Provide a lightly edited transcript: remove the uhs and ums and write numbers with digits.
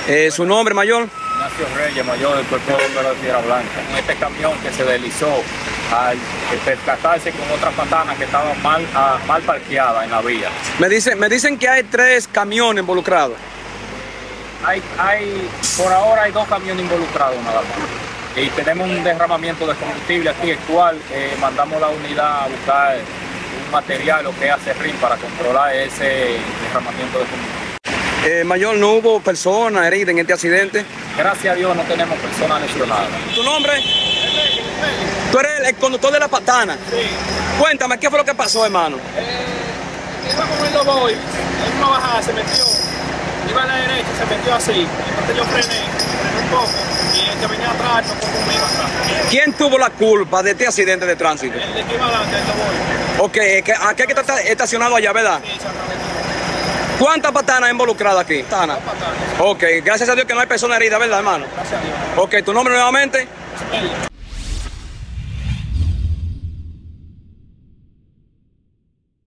¿Su nombre, mayor? Ignacio Reyes, mayor del Cuerpo de Bomberos de Piedra Blanca. Este camión que se deslizó al percatarse con otra patana que estaba mal parqueada en la vía. Me dicen que hay 3 camiones involucrados. Por ahora hay 2 camiones involucrados nada más. Y tenemos un derramamiento de combustible aquí, el cual mandamos la unidad a buscar un material, lo que hace RIM, para controlar ese derramamiento de combustible. Mayor, ¿no hubo personas heridas en este accidente? Gracias a Dios no tenemos personas lesionadas. ¿Tu nombre? Tú eres el conductor de la patana. Sí. Cuéntame, ¿qué fue lo que pasó, hermano? Iba con el Loboy, en una bajada se metió, iba a la derecha, se metió así. Entonces yo frené un poco y el que venía atrás chocó conmigo atrás. ¿Quién tuvo la culpa de este accidente de tránsito? El de que iba adelante, el Loboy. Ok, aquel que está estacionado allá, ¿verdad? Sí, exactamente. ¿Cuántas patanas involucradas aquí? Patana. 2 patanas. Ok, gracias a Dios que no hay personas heridas, ¿verdad, hermano? Gracias a Dios. Ok, ¿tu nombre nuevamente? Ismael.